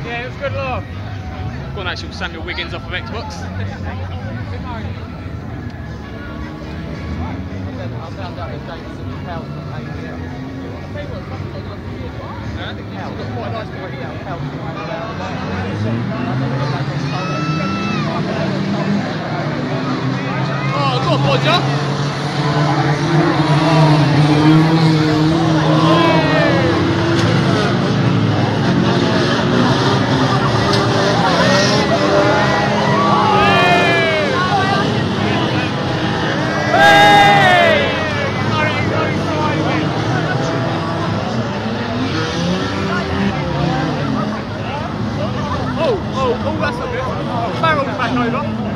Yeah, it was good laugh. Got an actual Samuel Wiggins off of Xbox. I found out the dates of the cows from ABL. The cows got quite a nice quality out of cows from Oh, go on, bodja. Oh, that's not good. Barrel's back over.